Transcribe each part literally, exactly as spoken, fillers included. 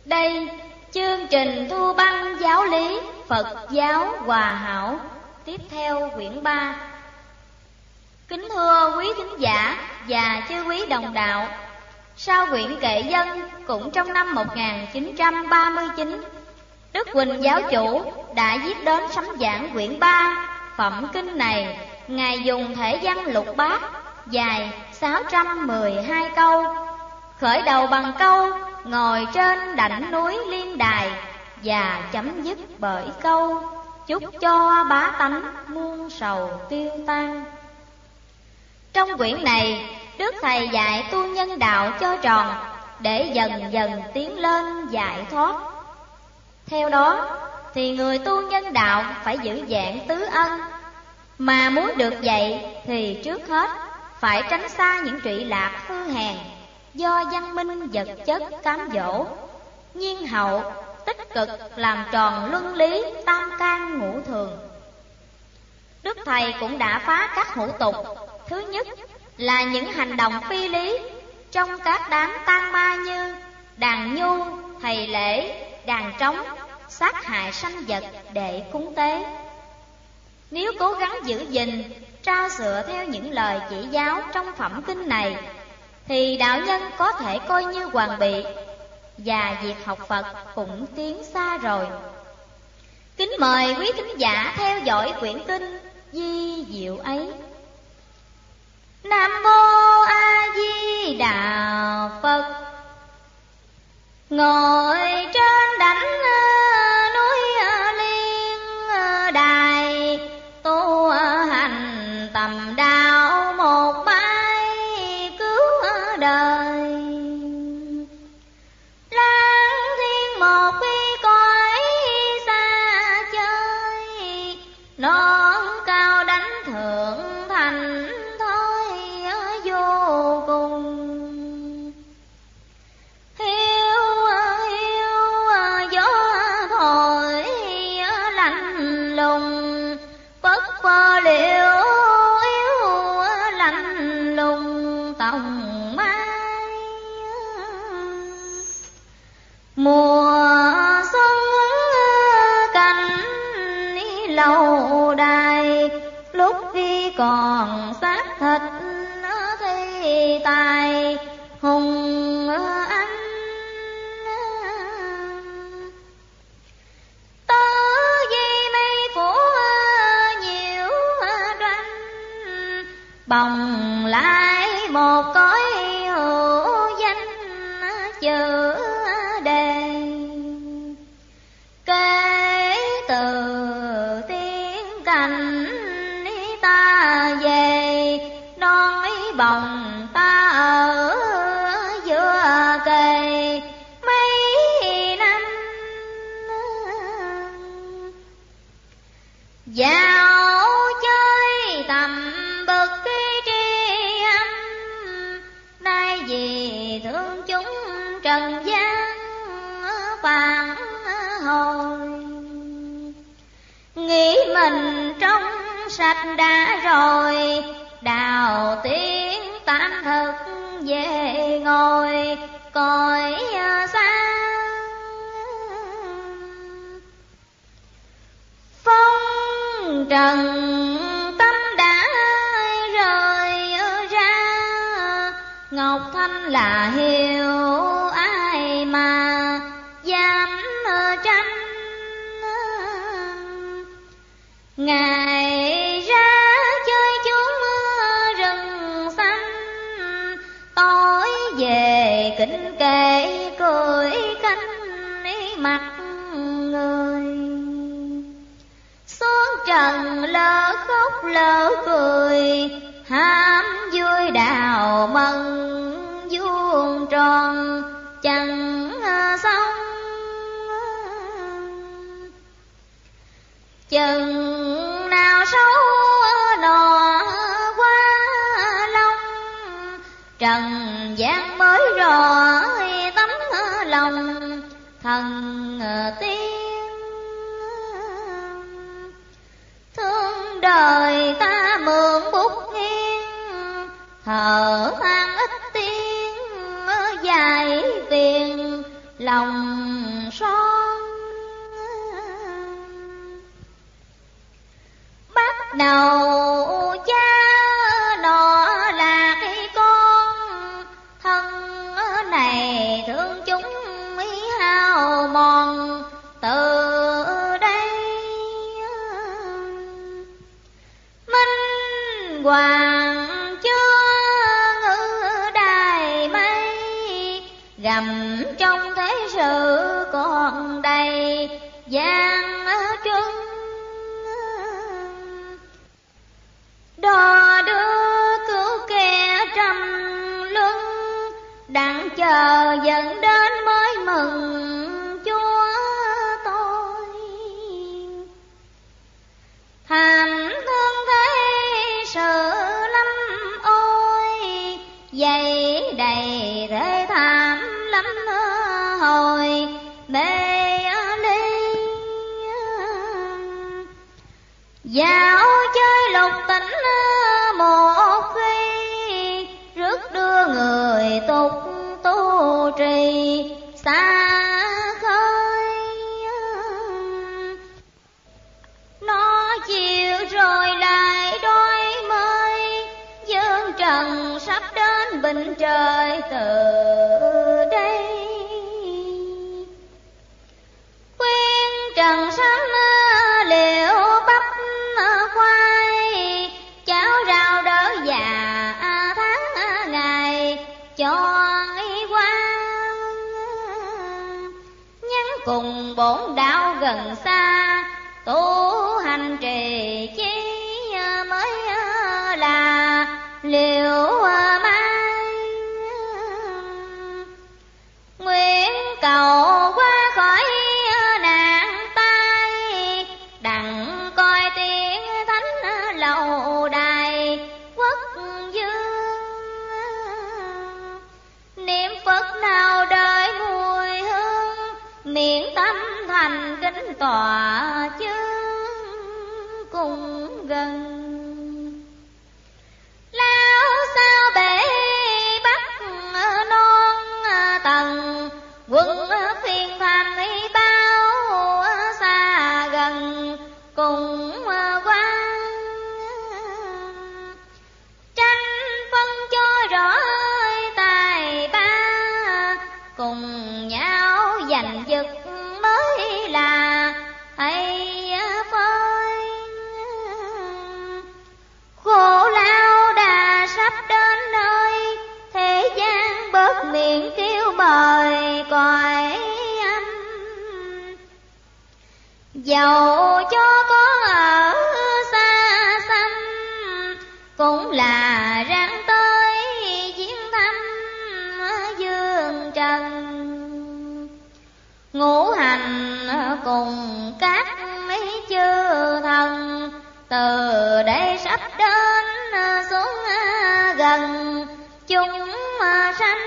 Đây chương trình thu băng giáo lý Phật giáo Hòa Hảo. Tiếp theo quyển ba. Kính thưa quý thính giả và chư quý đồng đạo, sau quyển kệ dân cũng trong năm một nghìn chín trăm ba mươi chín, Đức Huỳnh giáo chủ đã viết đến sấm giảng quyển ba. Phẩm kinh này Ngài dùng thể văn lục bát dài sáu trăm mười hai câu, khởi đầu bằng câu ngồi trên đảnh núi Liên Đài và chấm dứt bởi câu chúc cho bá tánh muôn sầu tiêu tan. Trong quyển này, Đức Thầy dạy tu nhân đạo cho tròn để dần dần tiến lên giải thoát. Theo đó thì người tu nhân đạo phải giữ vẹn tứ ân, mà muốn được vậy thì trước hết phải tránh xa những trụy lạc hư hèn do văn minh vật chất cám dỗ, nhiên hậu tích cực làm tròn luân lý tam can ngũ thường. Đức Thầy cũng đã phá các hủ tục. Thứ nhất là những hành động phi lý trong các đám tang ma như đàn nhu, thầy lễ, đàn trống, sát hại sanh vật để cúng tế. Nếu cố gắng giữ gìn, trao sửa theo những lời chỉ giáo trong phẩm kinh này, thì đạo nhân có thể coi như hoàn bị, và việc học Phật cũng tiến xa rồi. Kính mời quý thính giả theo dõi quyển kinh vi diệu ấy. Nam mô A Di Đà Phật. Ngồi trên đảnh núi Liên Đài, tu hành tầm đạo một mãi cứu đời. Lang thiên một khi cõi xa chơi, non cao đánh thượng thành thôi vô cùng. Hiu hiu gió thổi lạnh lùng, bất phơ liệu yếu lạnh lùng tòng mai. Mùa xuân cành lâu đài, lúc khi còn xác thịt thì tài hùng anh. Tớ di mây phủ nhiều đoanh, bồng lại một cõi hữu danh chữ đề. Kể từ tiếng cảnh ta về, nói bồng ta ở giữa cây mấy năm. Dạo chơi tầm bậc khi tri âm, nay vì thương chúng trần gian phản hồi. Nghĩ mình trong sạch đã rồi, đào tiếng tam thực về ngồi cõi xa. Phong trần tâm đã rời ra, Ngọc Thanh là hiếu ai mà dám tranh. Ngài ra chơi chúng rừng xanh, tối về kính kệ cười canh mặt người. Xuống trần lỡ khóc lỡ cười, ham vui đào mừng vuông tròn chẳng xong. Chừng nào sâu nọ qua long, trần gian mới rõ tấm lòng thần tiên. Thương đời ta mượn bút nghiêng, thở than ít tiếng dài phiền lòng son. Bắt đầu cha nọ là cái con, thân này thương chúng hao mòn từ đây. Minh hoàng chưa ngự đài mây, gầm trong thế sự còn đầy gian truân. Đò đưa cứu kẻ trăm luân, đặng chờ dẫn đến mới mừng Chúa tôi. Thành thương thế sự lắm ôi, dày đầy thế thảm lắm hồi mê ly. Dạo chơi lục tỉnh một khi, rước đưa người tục tu trì xa khơi. Nó chiều rồi lại đôi mới, dương trần sắp đến bình trời từ đây. Khuyên trần sánh liệu bắp khoai, cháo rau đỡ già tháng ngày cho qua. Nhắn cùng bổn đạo gần xa, tu hành trì chi mới là liệu mai. Nguyện cầu qua khỏi nạn tai, đặng coi tiếng thánh lầu đài quốc dương. Niệm Phật nào đời mùi hương, miệng tâm thành kính tòa chương cùng gần. Lao sao bể bắc non tầng, quân phiên thành bao xa gần cùng quan. Tranh phân cho rõ tài ba, cùng nhau giành giật mới là hay phơi. Khổ lao đã sắp đến nơi, thế gian bớt miệng kêu mời còi âm. Dầu cho có ở xa xăm, cũng là ráng tới viếng thăm dương trần. Ngũ hành cùng các mấy chư thần, từ đây sắp đến xuống gần chúng sanh.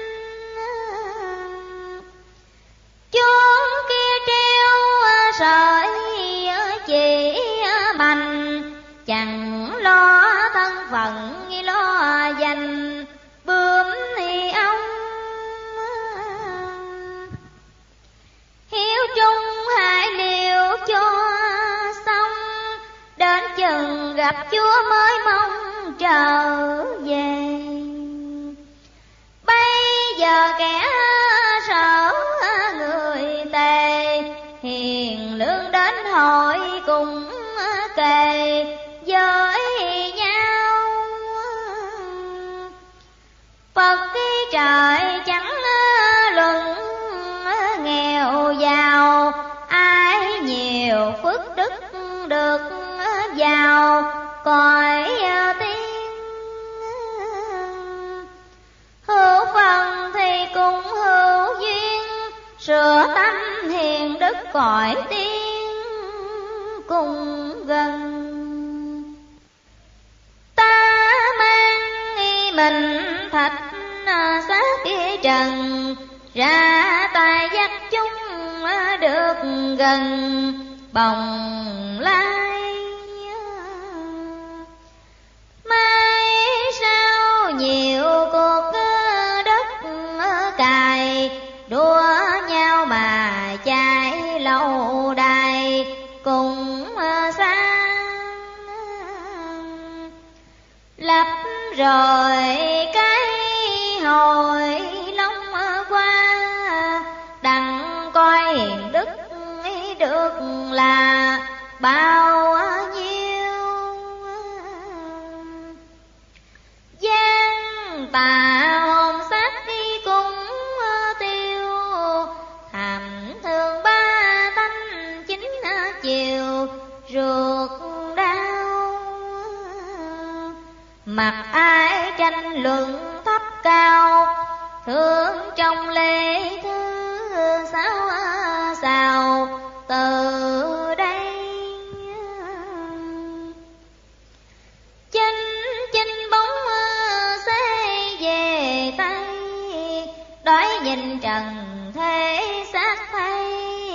Chúng kia treo sợi chỉ bành, chẳng lo thân phận lo dành bướm thì ông. Hiếu trung hai liều cho xong, đến chừng gặp Chúa mới mong trở về. Bây giờ kẻ sợ người tề, hiền lương đến hội cùng kề với nhau. Phật khi trời chẳng luận nghèo giàu, ai nhiều phước đức được vào cõi tiên. Hữu phần thì cũng hữu duyên, sửa tâm hiền đức cõi tiên cùng gần. Ta mang nghi mình thạch xác trần, ra tay dắt chúng được gần bồng lai. Mai sau nhiều cuộc đất cài, đua nhau mà rồi cái hồi long qua, đặng coi hiền đức được là bao nhiêu. Giang tà hồn xác đi cũng tiêu, hàm thương ba tánh chính chiều ruột đau. Mặc ai tranh luận thấp cao, thương trong lễ thứ sao sao từ đây. Chinh chinh bóng xe về tay, đói nhìn trần thế xác thấy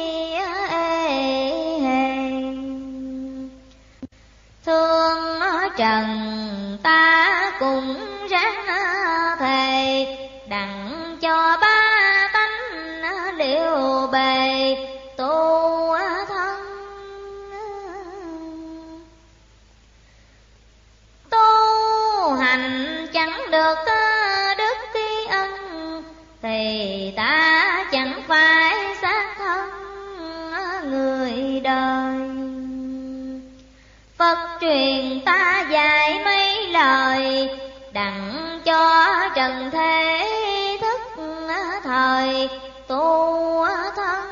thương trần ta cũng ráng thề, đặng cho ba tánh liệu bề tu thân. Tu hành chẳng được đức tri ân, thì ta chẳng phải xác thân người đời. Phật truyền ta dạy mấy lời, đặng cho trần thế thức thời tu thân.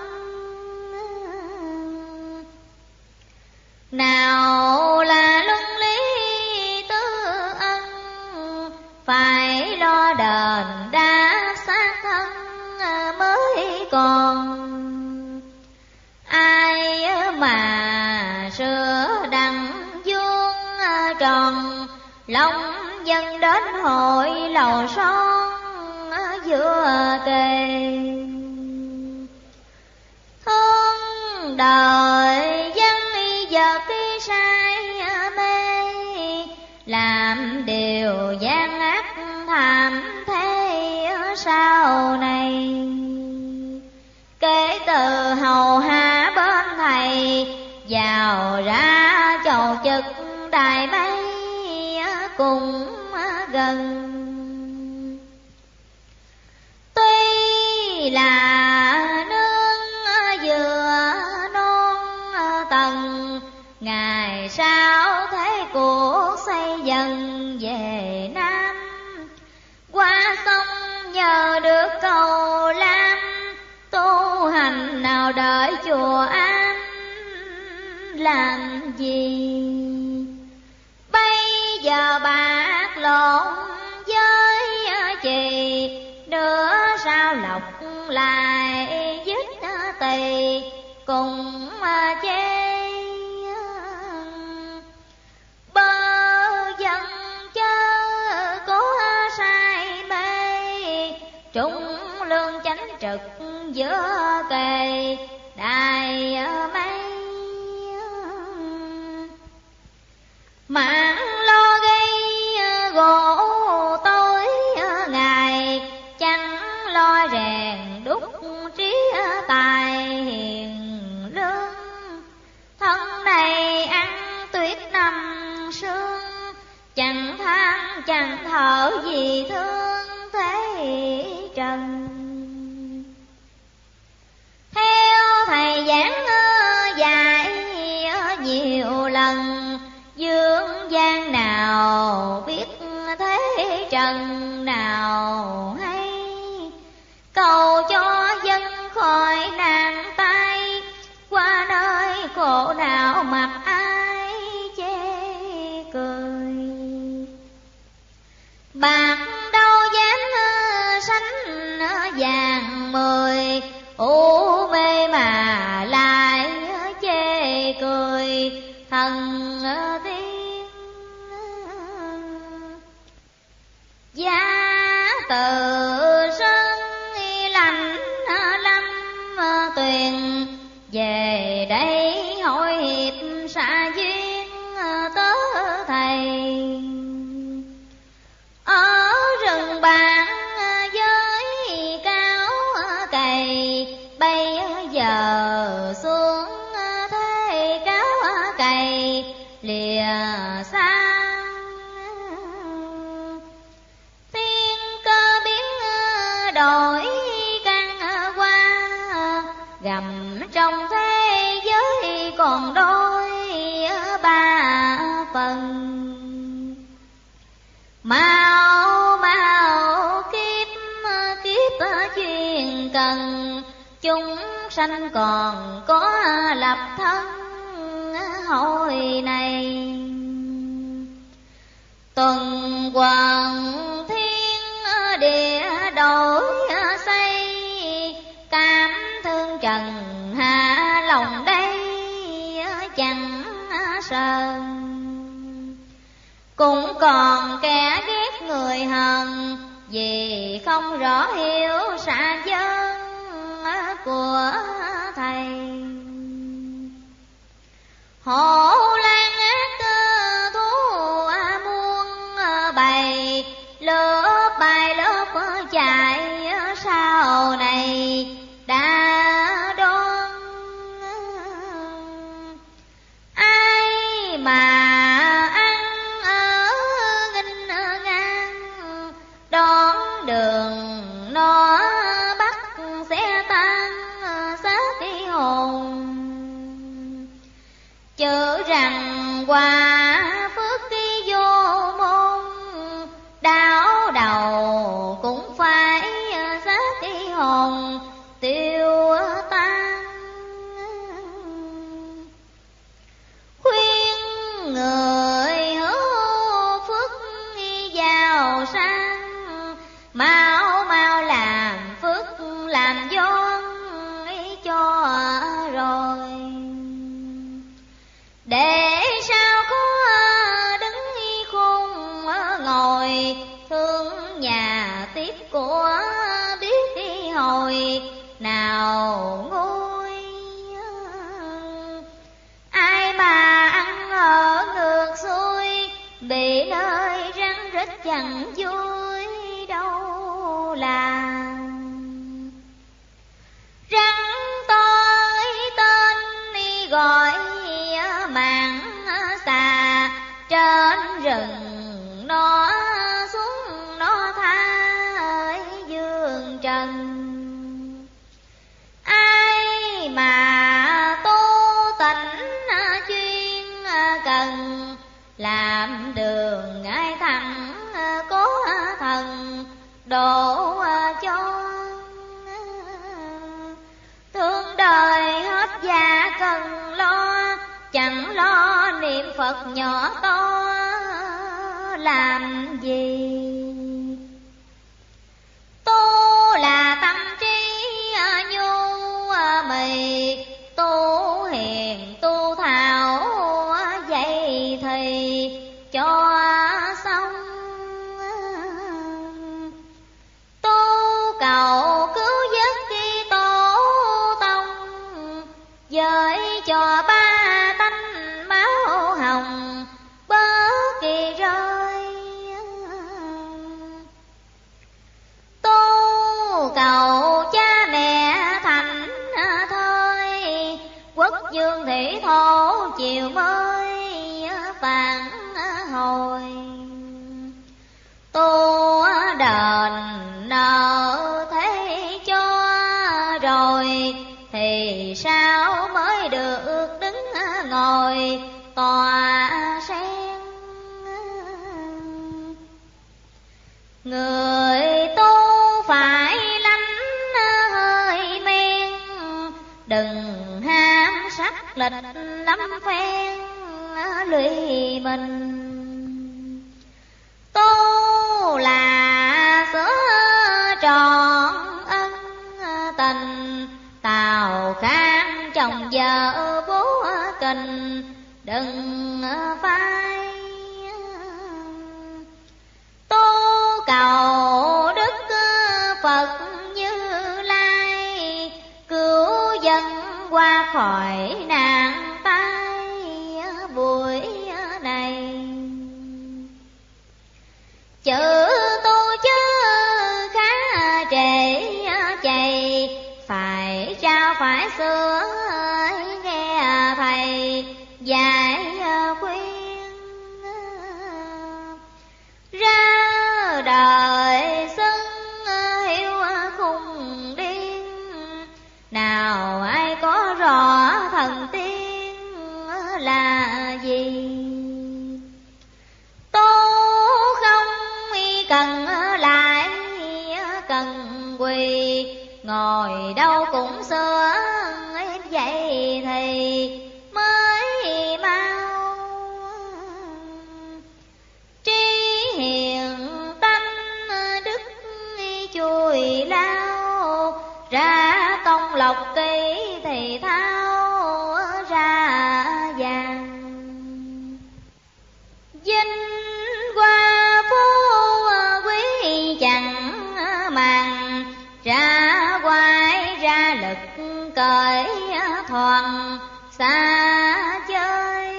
Nào là luân lý tư ân, phải lo đền đáp xác thân mới còn. Ai mà sửa đặng vuông tròn, lòng dân đến hội lầu son vừa kề. Thương đời dân giờ khi sai mê, làm điều gian ác thảm thế sau này. Kể từ hầu hạ bên thầy, vào ra chầu trực đài mây cùng gần. Tuy là nương vừa non tầng, ngày sau thế cuộc xây dần về Nam. Qua sông nhờ được cầu Lam, tu hành nào đợi chùa An làm gì. Bây giờ bạc lộn với chì, đứa sao lọc lại dứt tỳ cùng chê. Bơ dân chớ cố sai mê, trung lương chánh trực giữa kề đài mây. Mạng lo gây gỗ tối ngày, chẳng lo rèn đúc trí tài hiền lương. Thân này ăn tuyết năm sương, chẳng than chẳng thở vì thương thế trần. Theo thầy giảng dạy nhiều lần, dương gian nào biết thế trần nào hay. Cầu cho dân khỏi nạn tay, qua nơi khổ nào mặc ai chê cười. Bạc đâu dám sánh vàng mười, u mê mà lại chê cười thần tiên. Giá từ sơn lạnh lâm tuyền, về đây hội hiệp xa duyên tớ thầy. Ở rừng bạc với cao cày, bây giờ xuống thế cáo cày lìa xa. gầm trong thế giới còn đôi ba phần. Mau mau kiếp kiếp chuyên cần, chúng sanh còn có lập thân hồi này. Tuần hoàn thiên địa đổi xây, cảm thương trần hạ lòng đây chẳng sờn. Cũng còn kẻ ghét người hờn, vì không rõ hiểu xã dân của thầy. Hổ lan ác thú muôn bày, lớp bài lớp chạy sau này đã đoan. Ai mà ăn ở nghinh ngang, đón đường nó bắt sẽ tan xác cái hồn. Chớ rằng qua phước đi vô môn, đau đầu cũng phải xác cái hồn tiêu tan. Khuyên người hữu phước giàu sang, mau mau làm phước làm vốn cho rồi. Để sao có đứng khôn ngồi, thương nhà tiếp của biết đi hồi nào nguôi. Ai mà ăn ở ngược xuôi, bị nơi rắn rết chẳng vui đâu là. Rắn tôi tên đi gọi màng xà, trên rừng nó xuống nó tha dương trần. Ai mà tu tịnh chuyên cần, làm đường ai thẳng có thần độ cho. Thương đời hết già cần lo, chẳng lo niệm Phật nhỏ to làm gì. Tu là tâm trí nhu mì, tu hiền tu thảo vậy thì cho xong. Tu cầu cứu vớt khi tổ tông, với cho ba tánh máu hồng bớt kỳ rơi. Tu cầu cha mẹ thành thơi, quốc dương thủy thổ chiều mới phản hồi. Tu đền nợ thế cho rồi, thì sao mới được đứng ngồi tòa sen. Người tu phải lánh hơi men, đừng ham sắc lịch lắm phen lụy mình. Tu là sửa trọn ân tình, tào khang chồng vợ bố kình đừng phai. Tu cầu đức Phật Như Lai, cứu dân qua khỏi nạn tai buổi này. Chữ tu chứ khá trễ chạy, phải trao phải sửa nghe thầy dạy khuyên. Ra đời xưng hiu khùng điên, nào thần tiên là gì. Tu không cần lại cần quỳ, ngồi đâu cũng xưa vậy thì mới mau. Trí hiền tâm đức chùi lao, ra công lộc kỹ thì thao ra vàng. Vinh hoa phú quý chẳng màng, ra quay ra lực cởi thoảng xa chơi.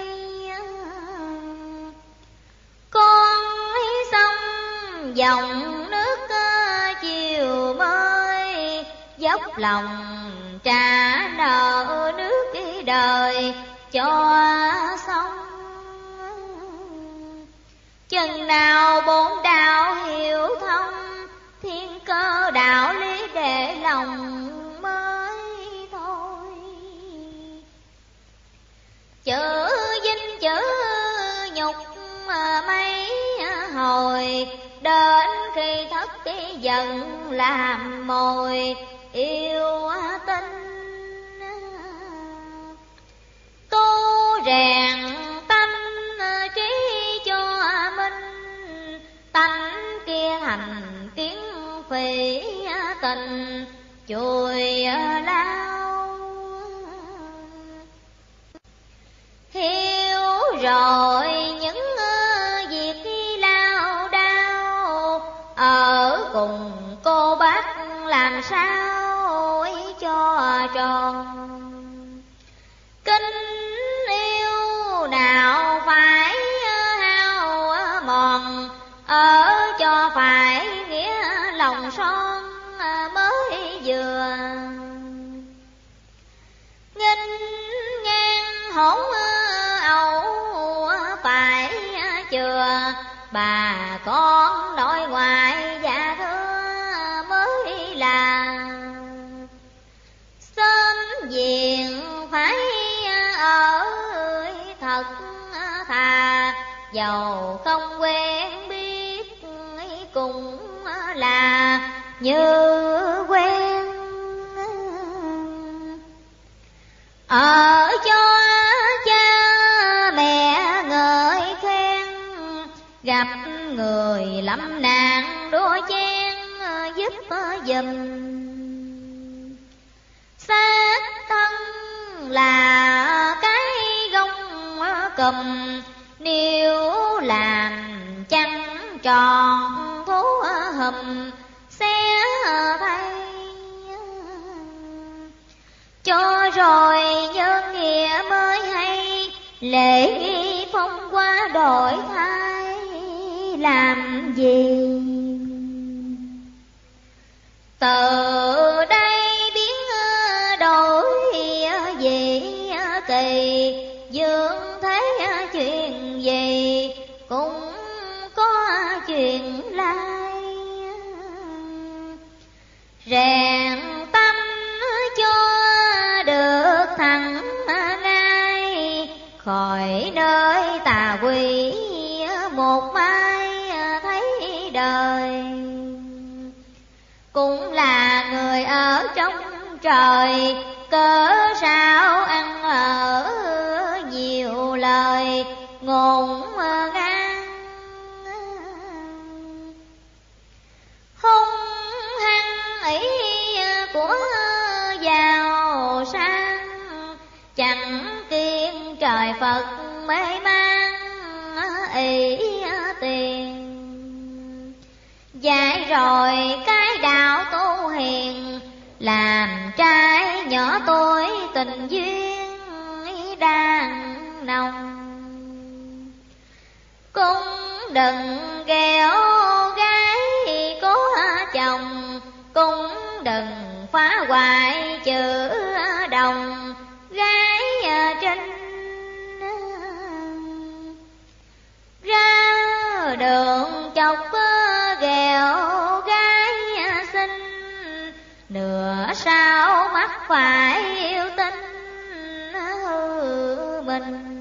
Con sông dòng nước chiều mới, dốc lòng trả nợ nước đời cho sông. Chừng nào bổn đạo hiểu thông, thiên cơ đạo lý để lòng mới thôi. Chữ vinh chữ nhục mấy hồi, đến khi thất cái giận làm mồi yêu tinh. Tu rèn tâm trí cho minh, tánh kia thành kiến phỉ tình chùi lao. Hiểu rồi những việc lao đao, ở cùng cô bác làm sao cho tròn. Kính yêu nào phải hao mòn, ở cho phải nghĩa lòng son mới vừa. Nghênh ngang hỗn ẩu phải chừa, bà con nội ngoại dạ thưa mới là. Sớm diện phải ở thật thà, dầu không quen biết cũng là như quen. Ở cho cha mẹ ngợi khen, gặp người lâm nạn đua chen giúp giùm. Xác thân là cái gông cùm, nếu làm chăng tròn thú hùm xé thay. Cho rồi nhân nghĩa mới hay, lễ nghi phong qua đổi thay làm gì. Từ đây biến đổi về kỳ, dương thế chuyện gì cũng có chuyện lai. Rèn tâm cho được thẳng ngay, khỏi nơi tà quỷ một mai thấy đời. Cũng là người ở trong trời, cớ sao ăn ở nhiều lời ngôn ngang. Hung hăng ý của giàu sang, chẳng kiên trời Phật mê mang ý tiền. Dạy rồi cái đạo tu hiền, làm trai nhỏ tuổi tình duyên đang nồng. Cũng đừng ghẹo gái có chồng, cũng đừng phá hoại chữ đồng gái trinh. Ra đường chọc ghẹo gái xinh, nửa sao mắt phải yêu tinh bình.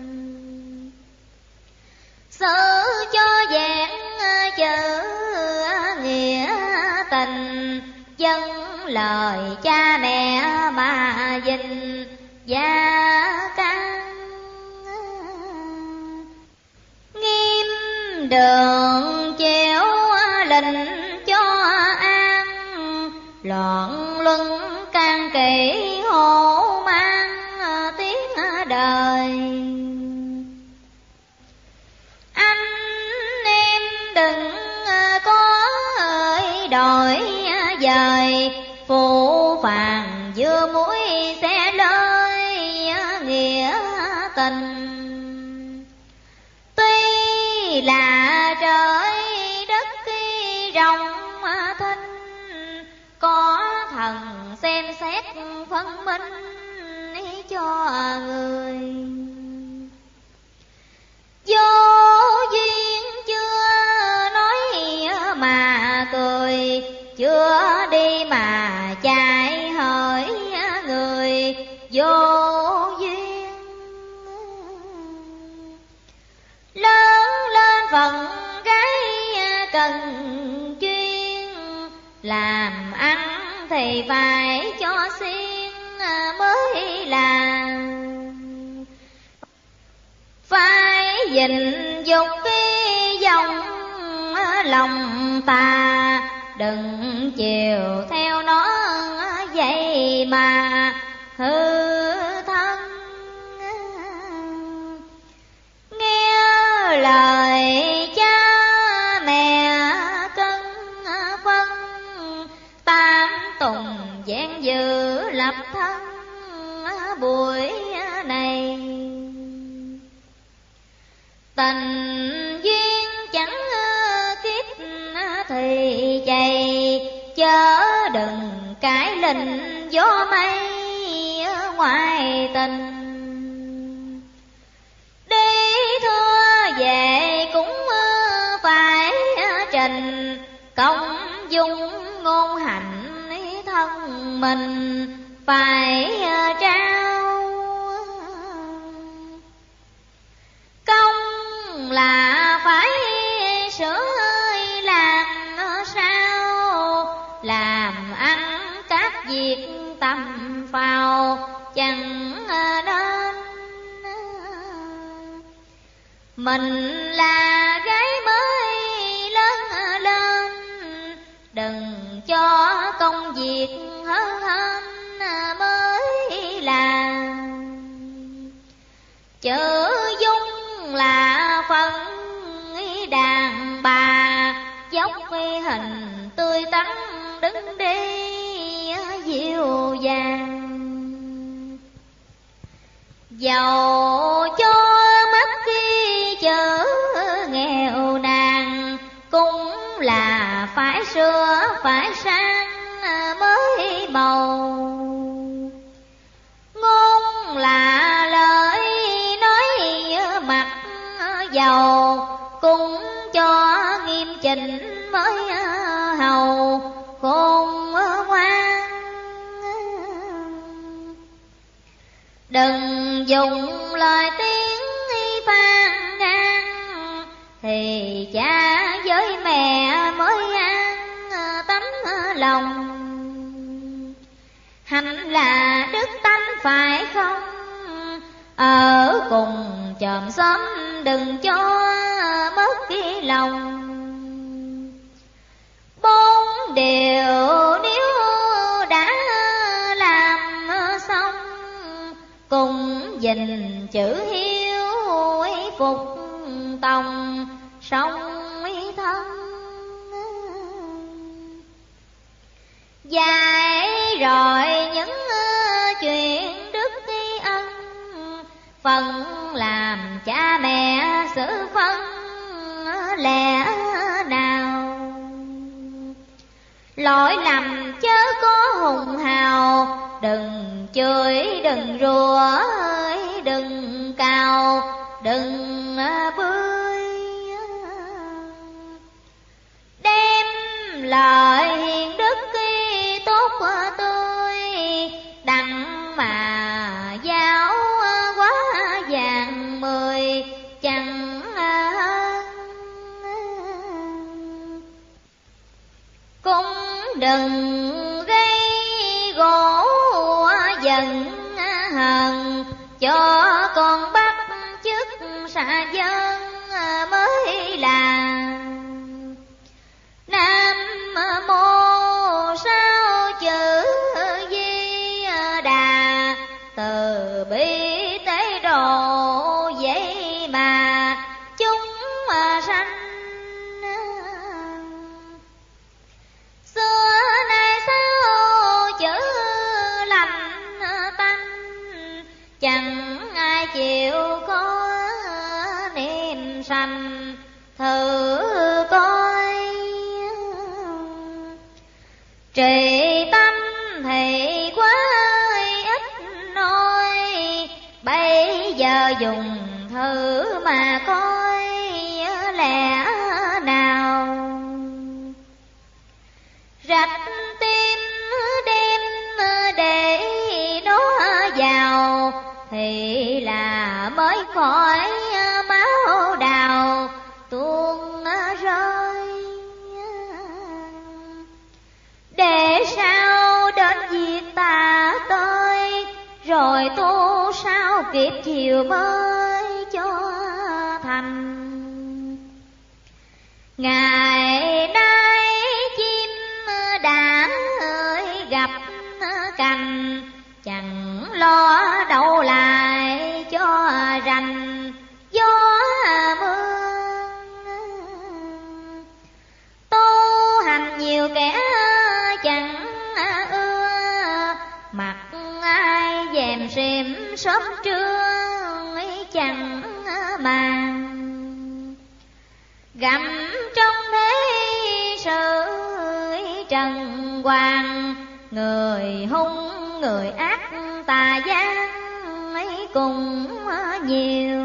Sự cho vẹn chữ nghĩa tình, dân lời cha mẹ mà dình gia căn. Nghiêm đường chéo lệnh cho an, loạn luân can kỵ hộ mang tiếng đời. Anh em đừng có đổi dời, phụ phàng dưa muối sẽ lơi nghĩa tình. Tuy là trời đất rộng thinh, có thần xem xét phân minh cho người. Vô duyên chưa nói mà cười, chưa đi mà chạy hỡi người vô duyên. Lớn lên phận gái cần chuyên, làm ăn thì phải cho xiên mới làm. Phải gìn dục cái dòng lòng ta, đừng chiều theo nó vậy mà hư thân. Nghe lời cha mẹ cân phân, tam tùng vẹn dự lập thân buổi này. Tình duyên chẳng kiếp thì chạy, chớ đừng cãi lình gió mây ngoài tình. Đi thưa về cũng phải trình, công dung ngôn hạnh thân mình phải trao. Công là phải sửa làm sao, làm ăn các việc tầm phào chẳng nên. Mình là gái mới lớn lên, đừng cho công việc hơn hơn mới làm. Chữ dung là phần đàn bà, dốc hình tươi tắn đứng đi dịu dàng. Dầu cho mất khi chữ nghèo nàn, cũng là phải sửa phải sang mới màu. Ngôn là lời nói mặt dầu, cũng cho nghiêm chỉnh mới hầu khôn ngoan. Đừng dùng lời tiếng phàn nàn, thì cha với mẹ mới an tấm lòng. Hạnh là đức tánh phải không, ở cùng chòm xóm đừng cho mất cái lòng. Bốn điều nếu đã làm xong, cùng gìn chữ hiếu phục tòng song thân. Dạy rồi những chuyện đức tri ân, phần làm cha mẹ xử phân lẽ nào. Lỗi lầm chớ có hùng hào, đừng chửi đừng rủa đừng cào đừng bươi. Đem lời hiền đức khi tốt tươi, đặng mà giáo quá vàng đừng gây gỗ giận hờn, cho con bắt chước xạ dân mới là. Nam mô sao chữ Di Đà, từ bi tế độ vậy mà chúng sanh. Xưa nay sao chữ lành tanh, chẳng ai chịu có niệm sanh. Thử coi trì tâm thì quá ít nói, bây giờ dùng thử mà coi lẽ nào. Rạch tim đem để nó vào, thì là mới khỏi máu đào tuôn rơi. Để sao đến việc ta tới, rồi tu sao kịp chiều mới cho thành. Ngày nay chim đã gặp cành, chẳng lo đâu lại cho rành gió mưa. Tu hành nhiều kẻ chẳng ưa, mặc ai dèm xiêm sớm trưa chẳng màng. Gặm trong thế sự trần hoàng, người hung người ác tà gian ấy cùng nhiều.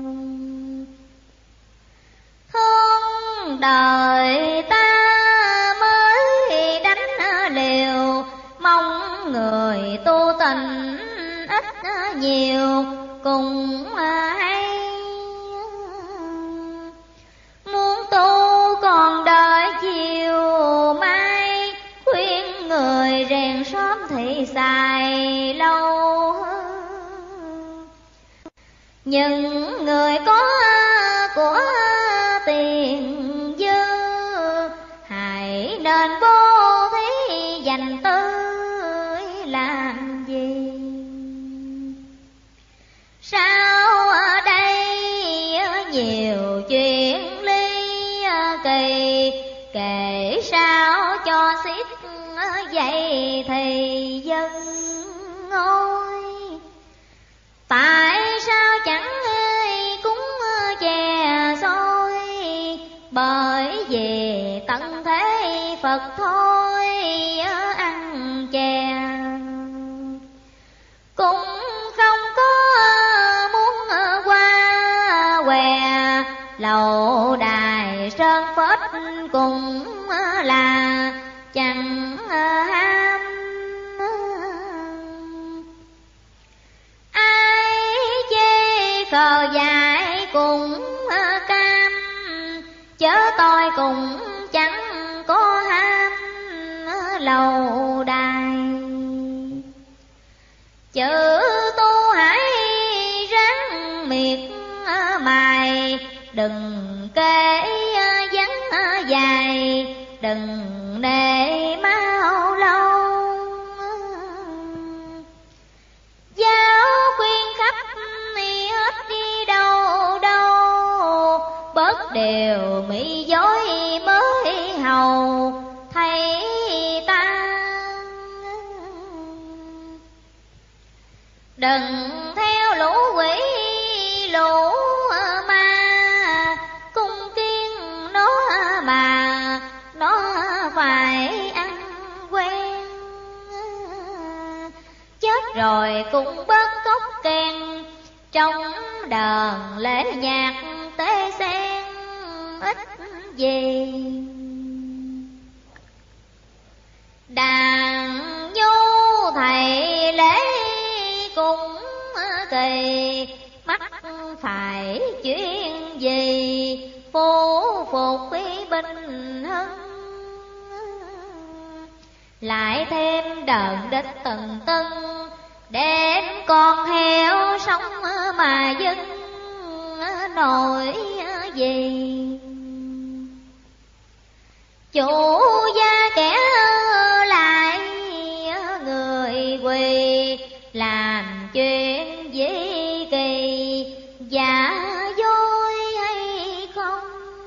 Thương đời ta mới đánh liều, mong người tu tình ít nhiều cùng hay. Muốn tu còn đợi chiều mai, khuyên người rèn sớm thì xài lâu. Nhưng người có của tiền dư, hãy nên vô thí dành tư làm gì. Sao ở đây nhiều chuyện ly kỳ, kể sao cho xiết vậy thì dân ngôi. Tại sao chẳng cúng chè xôi, bởi vì tận thế Phật thôi ăn chè. Cũng không có muốn qua què, lầu đài sơn phết cũng là chẳng ham. Ai chê khờ dại cũng cam, chớ tôi cũng chẳng có ham lầu đài. Chữ tu hãy ráng miệt mài, đừng kể vắng dài, đừng nể máu lâu. Giáo khuyên khắp hết đi đâu đâu, bớt điều mỹ dối mới hầu thấy ta. Đừng theo lũ quỷ lũ ma, cung kiên nó mà nó phải ăn quen. Chết rồi cũng bớt cốc kèn, trong đờn lễ nhạc tế sen ít gì. Đàn nhu thầy lễ cũng kỳ, mắc phải chuyện gì phù phục quý bình hưng. lại thêm đợn đích từng tưng, đem con heo sống mà dưng nổi gì. Chủ gia kẻ lại người quỳ, làm chuyện dĩ kỳ, giả dối hay không?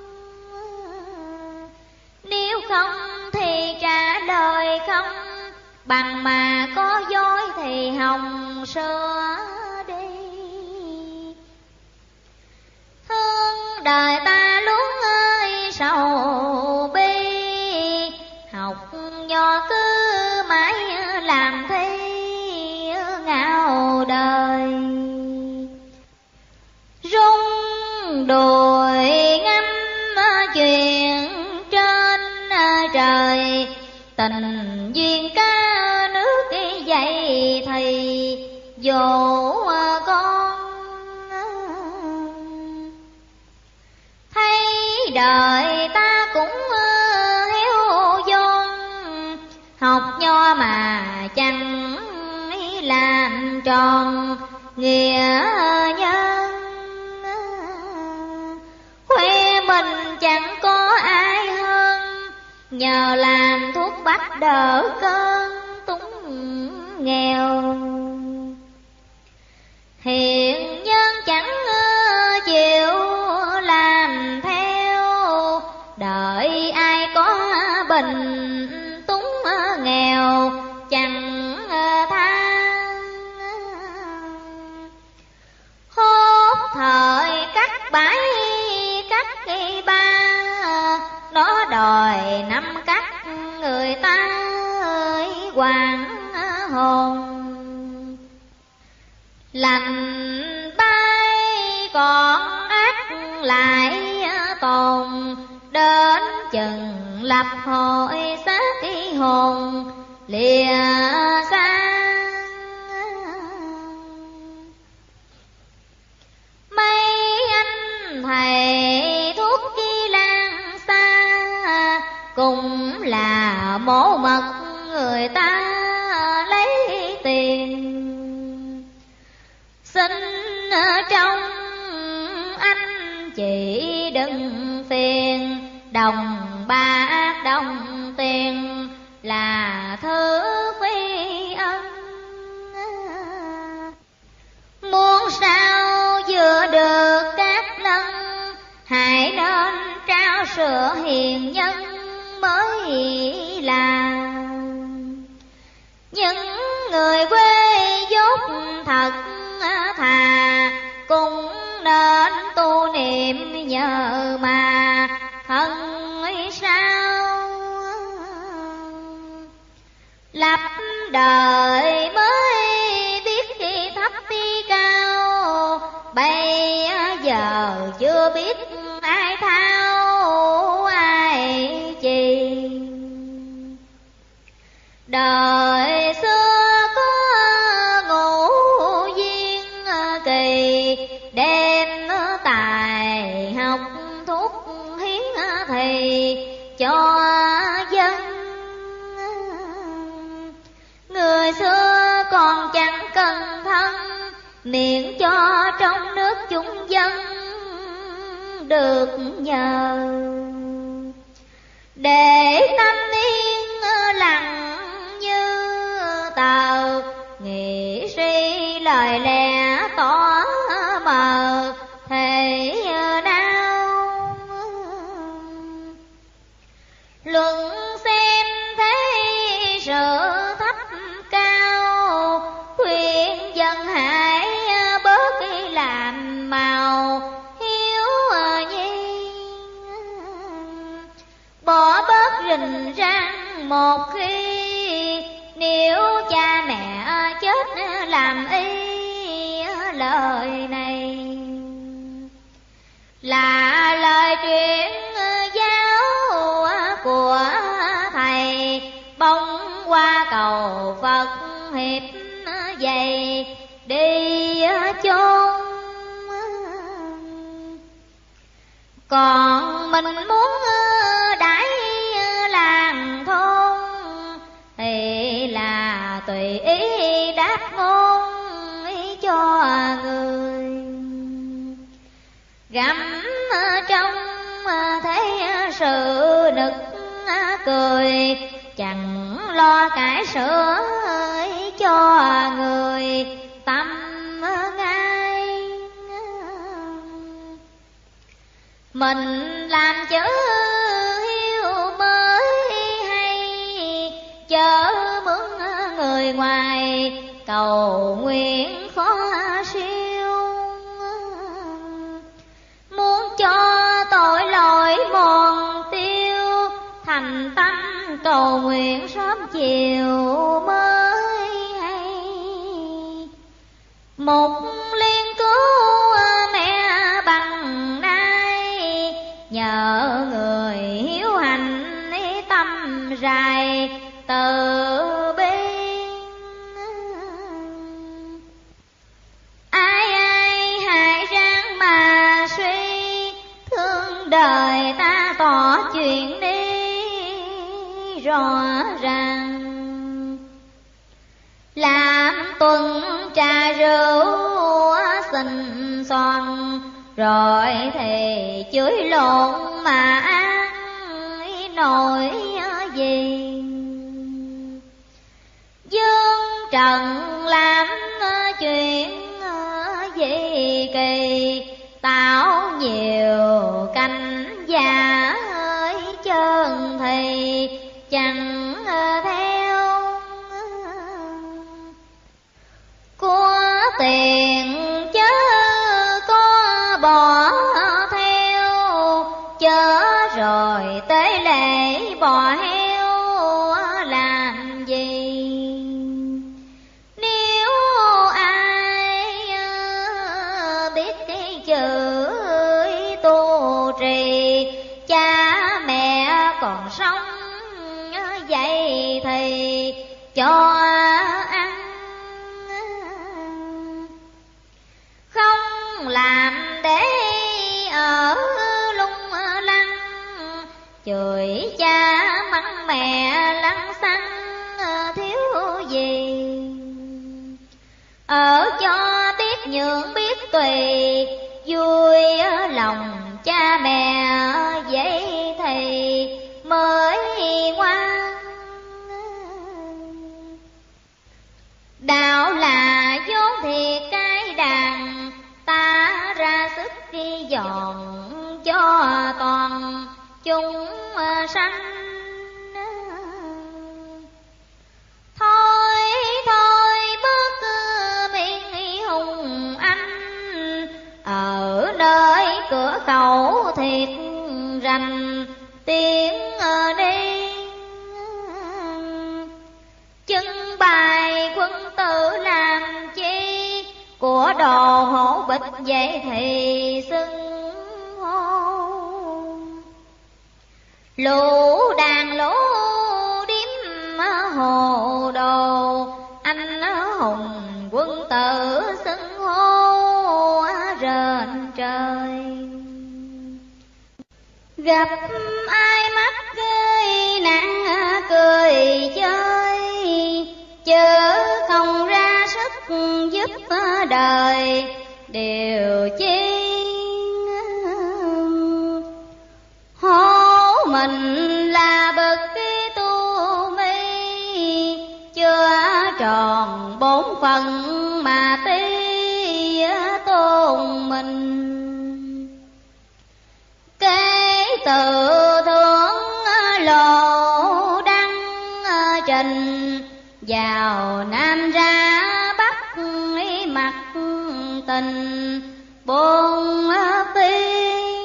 Nếu không thì trả lời không, bằng mà có dối thì hồng sữa đi. Thương đời ta luôn ơi sầu bi, học nho cứ mãi làm thi ngạo đời. Rung đùi ngắm chuyện trên trời, tình duyên ca nước dậy thì dỗ con. Thấy đời ta cũng héo vốn, học nho mà chẳng làm tròn nghĩa nhân. Khoe mình chẳng có ai hơn, nhờ làm thuốc bắc đỡ cơn túng nghèo. Hiện nhân chẳng chịu làm theo, đợi ai có bình túng nghèo chẳng tha. Hốt thời cắt bãi cắt cây ba, nó đòi năm cắt người ta ơi hoàng hồn. Lành bay còn ác lại tồn, đến chừng lập hội xác cái hồn lìa xa. Mấy anh thầy thuốc kỳ lan xa, cũng là mổ mật người ta lấy tiền. Xin trong anh chị đừng phiền, đồng bạc đồng tiền là thứ quy ân. Muốn sao vừa được các nâng, hãy nên trao sữa hiền nhân mới là. Những người quê dốt thật thà, cũng nên tu niệm nhờ mà thân sao. Lập đời mới biết khi thấp khi cao, bây giờ chưa biết ai thao ai chi. Đời xưa có ngũ duyên kỳ, đem tài học thuốc hiến thì cho dân. Người xưa còn chẳng cần thân, miệng cho trong nước chúng dân được nhờ. Để tâm yên lặng như tờ, nghĩ suy lời lẽ tỏ mờ thể nào. Luận xem thấy sự thấp cao, khuyên dân hãy bớt làm màu hiếu nhi. Bỏ bớt rình răng một khi, nếu cha mẹ chết làm y lời này. Là lời truyền giáo của thầy, bông qua cầu Phật hiệp dày đi chốn. Còn mình muốn đãi làng thôn thì gặm trong thấy sự nực cười, chẳng lo cải sửa cho người tâm ngay. Mình làm chữ hiếu mới hay, chớ mướn người ngoài cầu nguyện khó siêu. Muốn cho tội lỗi mòn tiêu, thành tâm cầu nguyện sớm chiều mới hay. Một liên cứu mẹ bằng nay, nhờ người hiếu hành tâm rài từ bi. Ai ai hại ráng mà suy, thương đời ta tỏ chuyện đi rõ ràng. Làm tuần trà rượu xình xoàn, rồi thì chửi lộn mà ăn nổi gì. Dương trần làm chuyện gì kỳ, tạo nhiều canh giả ơi chân thì chẳng theo. Của tiền chớ có bỏ theo, chớ rồi tế lễ bò heo làm gì. Nếu ai biết cái chữ tu trì, cha mẹ còn sống vậy thì cho ăn. Không làm để ở lung lăng, chửi cha mắng mẹ lăng xăng thiếu gì. Ở cho biết nhượng biết tùy, vui lòng cha mẹ vậy thì mới ngoan. Đạo là vốn thiệt cái đàn, ta ra sức đi dọn cho toàn chúng sanh. Thôi thôi bớt miệng hùng anh, ở nơi cửa khẩu thiệt rành tiếng đi. Trưng bày quân tử làm chi, của đồ hổ bịch vậy thì xưng hô. Lũ đàn lũ điếm hồ đồ, anh hùng quân tử xưng hô rền trời. Gặp ai mắt gây nặng cười chơi, chớ không ra sức giúp đời điều chi. Hổ mình là bậc tu mi, chưa tròn bốn phần mà tí tôn mình. Kế từ thượng lộ đăng trình, vào nam ra bắc mặt tình bốn phiên.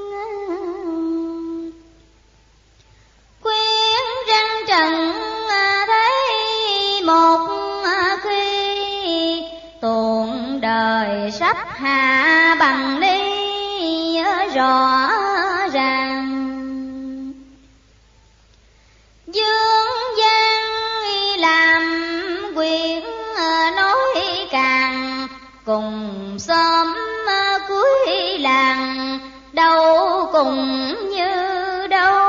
Khuyên răng trần thấy một khi, tuôn đời sắp hạ bằng ly rõ ràng. Dương gian làm quyền nói càng, cùng xóm cuối làng đâu cùng như đâu.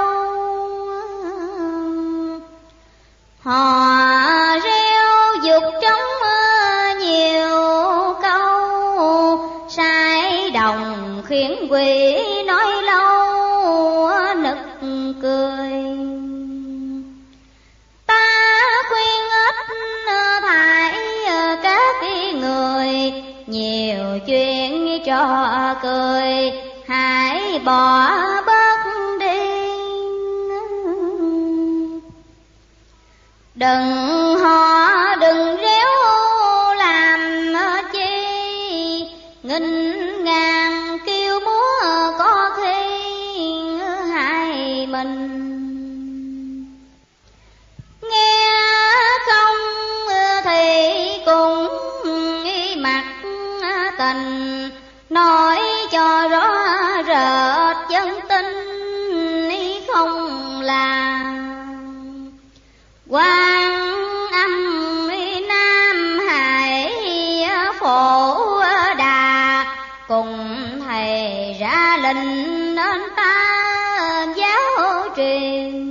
Họ reo dục trong nhiều câu, sai đồng khiến quỷ nói lâu nực cười. Ta khuyên ít thải các người, nhiều chuyện trò cười hãy bỏ bớt đi. Đừng họ đừng réo làm chi, nghìn ngàn kêu múa có khi hại mình. Nghe không thì cũng mặt tình, nói cho rõ rệt chân tình không là Quan Âm Nam Hải Phổ Đà, cùng thầy ra lệnh nên ta giáo truyền.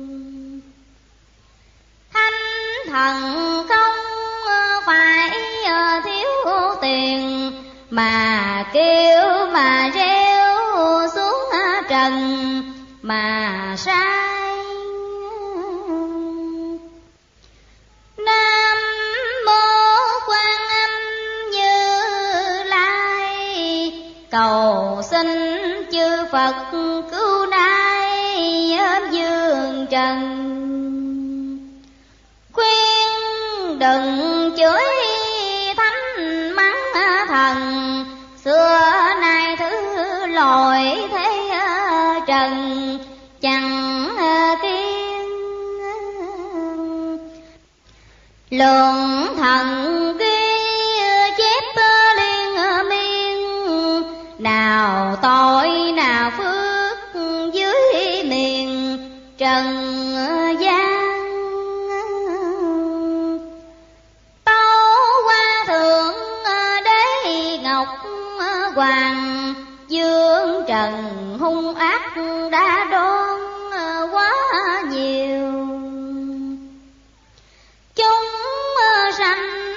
Thánh thần không phải thiếu tiền, mà kêu mà reo xuống trần mà sai. Nam mô Quan Âm Như Lai, cầu xin chư Phật cứu nai dương trần. Khuyên đừng chửi thánh mắng thần, xưa nay thứ lỗi thế trần chẳng kiên. Lượng thần ghi chép liên miên, nào tội nào phước dưới miền trần gian. Tâu Hoa Thượng Đế Ngọc Hoàng, dương trần hung ác đã đoan quá nhiều. Chúng sanh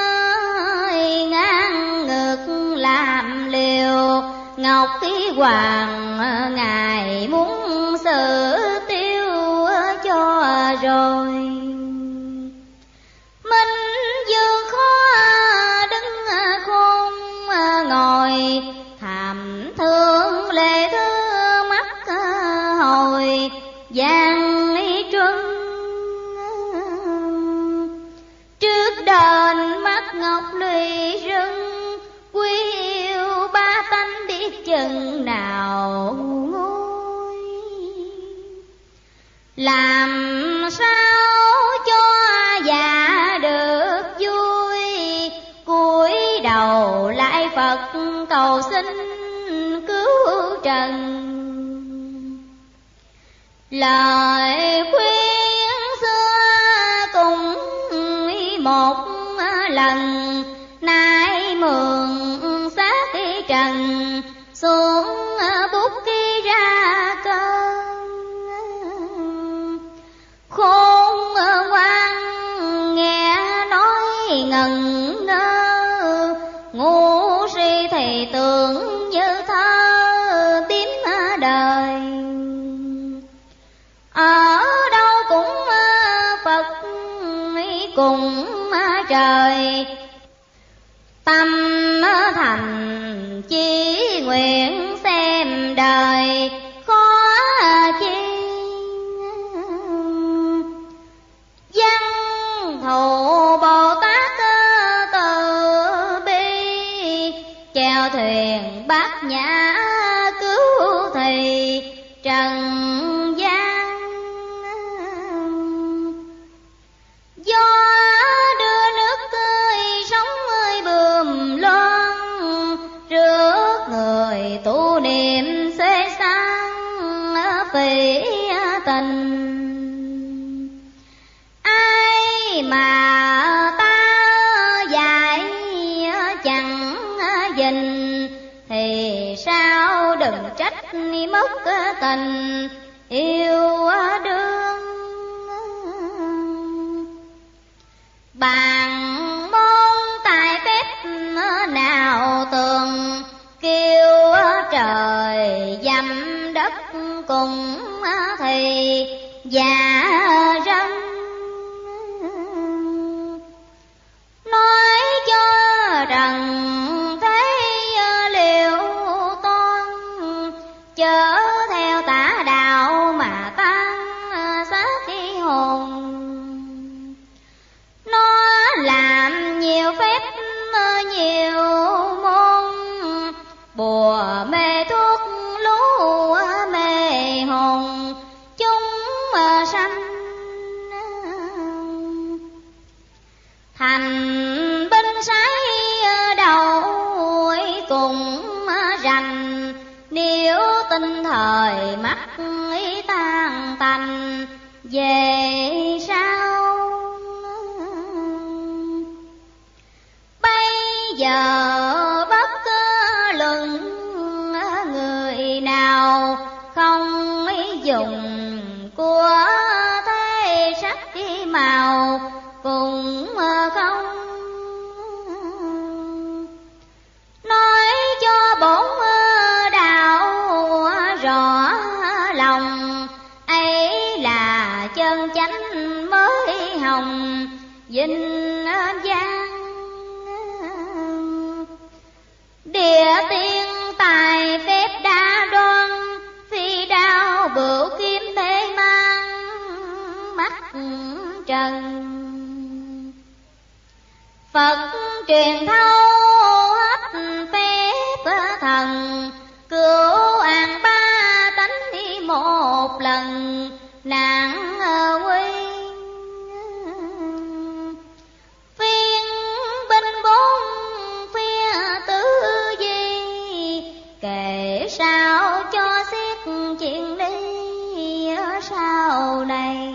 ngang ngược làm liều, Ngọc Khí Hoàng ngài muốn xử tiêu cho rồi. Minh Dương khó đứng khôn ngồi, thảm thương lệ thứ mắt hồi giang truân. Trước đền mắt ngọc lụy rừng, quý yêu ba tánh biết chừng nào ngôi. Làm sao cho già được vui, cúi đầu lại Phật cầu xin cứu trần. Lời khuyên xưa cùng một lần, nay mượn xác trần xuống bút ký ra cơn. Khôn ngoan nghe nói ngần ngơ, ngu si thì tưởng như thơ tím đời. Ở đâu cũng Phật cùng trời, tâm thành chí nguyện xem đời khó chi. Văn thù Bồ Tát từ bi, chèo thuyền bát nhã cứu thì trần gian. Do đưa nước tươi sống ơi bườm loan, rước người tu niệm xế sang phỉ tình. Ai mà ta dạy chẳng dình, thì sao đừng trách mất tình yêu đương. Bàn môn tài phép nào tường, kêu tin thời mắt ý tan tành về sau. Bây giờ bất luận người nào không dùng của thế sắc màu cũng không nói cho bổn đạo rõ lòng, ấy là chân chánh mới hồng vinh vang. Địa tiên tài phép đã đoan, phi đao bửu kiếm thế mang mắt trần. Phật truyền thâu hết phép thần, cứu an ba tánh đi một lần nạn quy. Phiên binh bốn phía tứ di, kể sao cho xét chuyện đi sau này.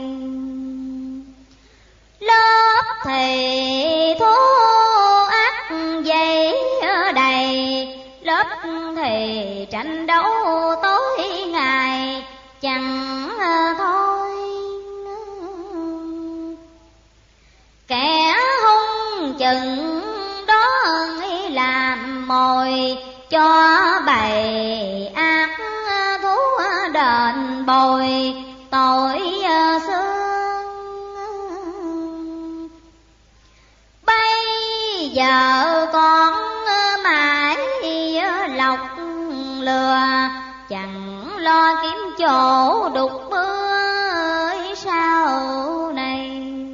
Lớp thầy thố ác dày đầy, lớp thầy tranh đấu tối ngày chẳng thôi. Kẻ hung chừng đó làm mồi cho bầy ác thú đền bồi tội xưa. Bây giờ con mãi lọc lừa, chẳng lo kiếm chỗ đục bơi sau này.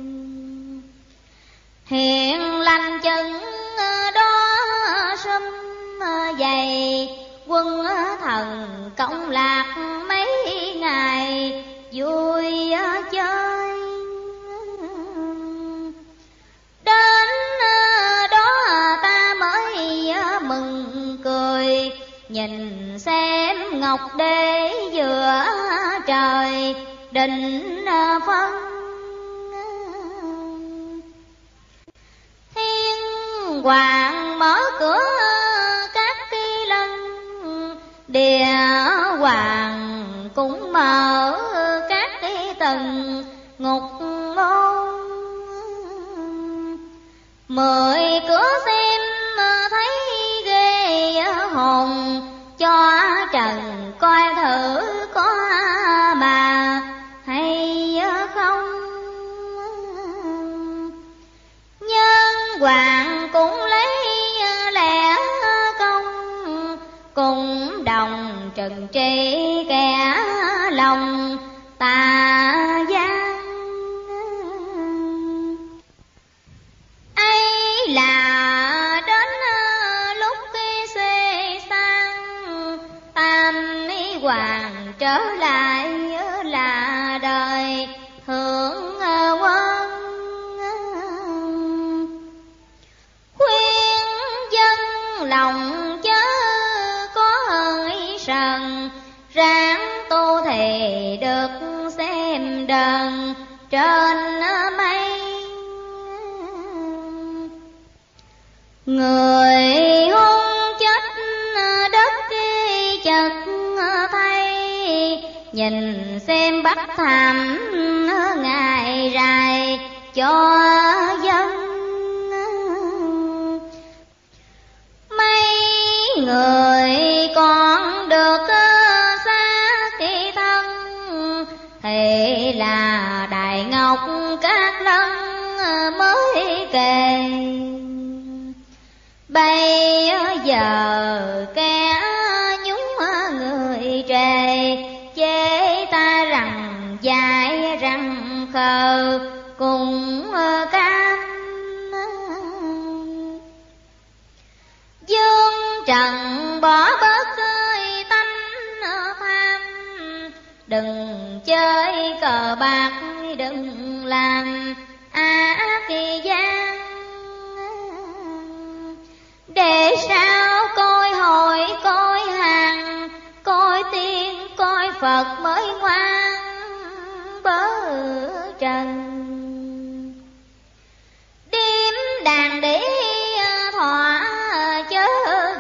Hiện lành chừng đó sum dày, quân thần cộng lạc mấy ngày vui chơi. Đến đó ta mới mừng cười, nhìn xem ngọc đế giữa trời định phân. Thiên hoàng mở cửa các kỳ lân, địa hoàng cũng mở các cái tầng ngục ngôn. Mười cửa xem thấy ghê hồn, cho trần coi thử có mà hay không. Nhân hoàng cũng lấy lẽ công, cùng đồng trừng trị kẻ lòng tà gian. Ấy là đến lúc cái xê sang, tam hoàng trở lại là đời hưởng quân. Khuyên dân lòng chớ có hơi sần, ráng tu thì được xem đờn trên mây. Người hung chết đất chật thay, nhìn xem bắt thảm ngày dài cho dân. Mấy người còn được xa khi thân, thì là Đại Ngọc Cát Lân mới kề. Bây giờ kẻ nhúng người trề, chế ta rằng dài răng khờ cùng cam. Dương trần bỏ bớt cơi tánh tham, đừng chơi cờ bạc, đừng làm ác gian. Để sao coi hội coi hàng, coi tiên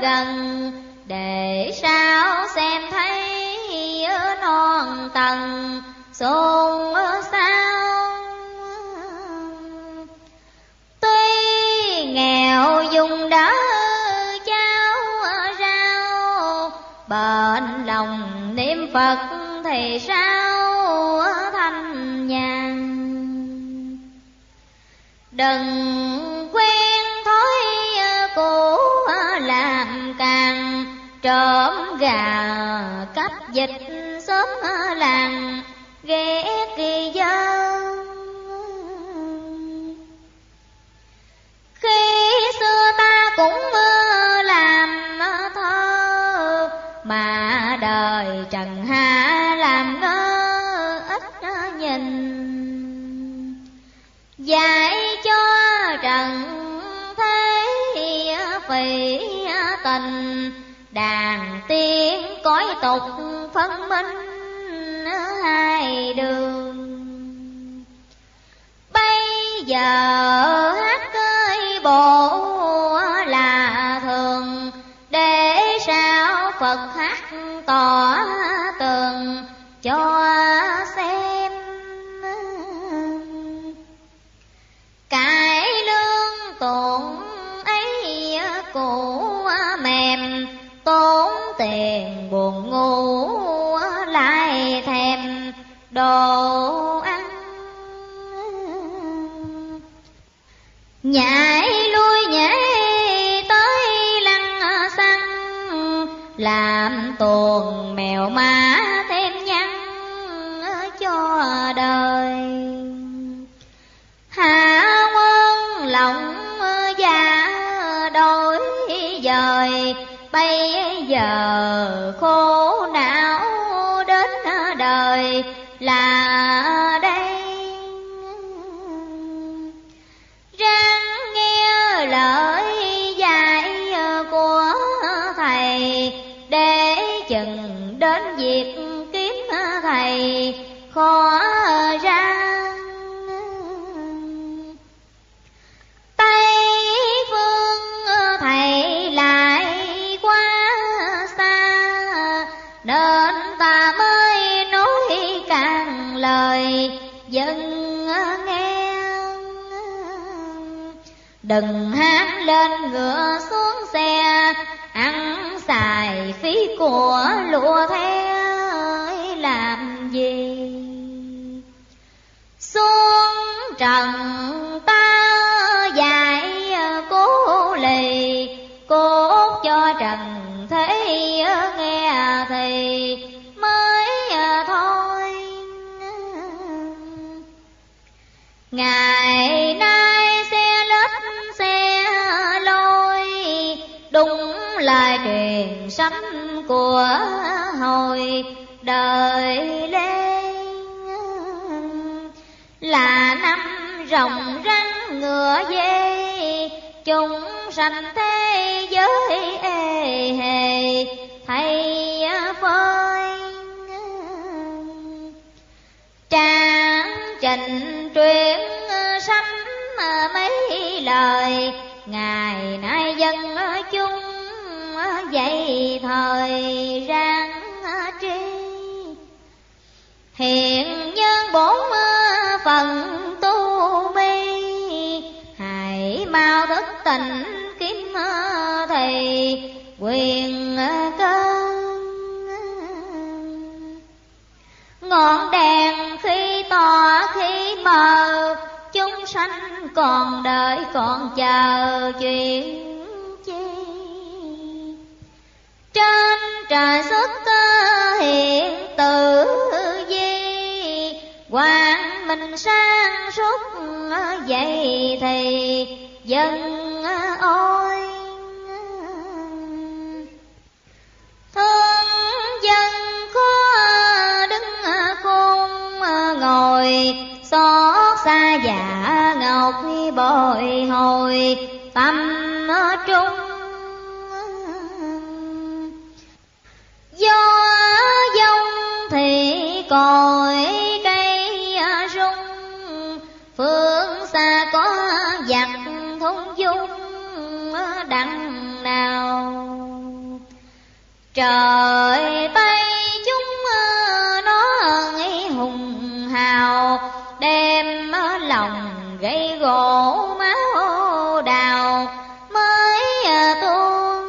gần, để sao xem thấy non tầng xôn xao. Tuy nghèo dùng đỡ cháo rau, bền lòng niệm Phật thì sao thanh nhàn. Đừng quen thói cũ làm càng, trộm gà cắp dịch sớm làng ghét kỳ dơ. Khi xưa ta cũng làm thơ, mà đời trần hạ làm ngơ ít nhìn. Dạy cho trần thế phỉ tình, đàn tiên cõi tục phân minh hai đường. Bây giờ hát ơi bộ là thường, để sao Phật hát tỏ tường cho xem. Cải lương tổn ấy cũ mềm, tốn tiền buồn ngủ lại thèm đồ ăn. Nhảy lui nhảy tới lăng xăng, làm tuồng mèo mã thêm nhăn cho đời. Hạ quân lòng dạ đổi dời, bây giờ khổ não đến đời là đây. Ráng nghe lời dạy của thầy, để chừng đến việc kiếm thầy khó ra. Tây phương thầy lại quá xa, nên ta mới nói càng lời dân nghe. Đừng ham lên ngựa xuống xe, ăn xài phí của lụa theo làm gì. Xuống trần ta dạy cố lì, cốt cho trần thế nghe thì mới thôi. Ngày nay xe lết xe lôi, đúng lời truyền sấm của hồi đời Lê. Là năm rồng rắn ngựa dê, chúng sanh thế giới ê hề thầy phơi. Trang trình truyền sấm mấy lời, ngày nay dân chúng dậy thời ráng tri. Hiện nhân bổn phần tu bi, hãy mau thức tỉnh kiếm thì quyền cơ. Ngọn đèn khi tỏ khi mờ, chúng sanh còn đợi còn chờ chuyện chi. Trên trời xuất hiện tử vi, quang minh sáng suốt vậy thì dân ôi. Thương dân khó đứng khôn ngồi, xót xa dạ ngọc bồi hồi tâm trung. Gió giông thì còi cây rung, phương xa có giặc thung du Trời Tây chúng nó nghĩ hùng hào, đem lòng gây gỗ máu đào mới tuôn.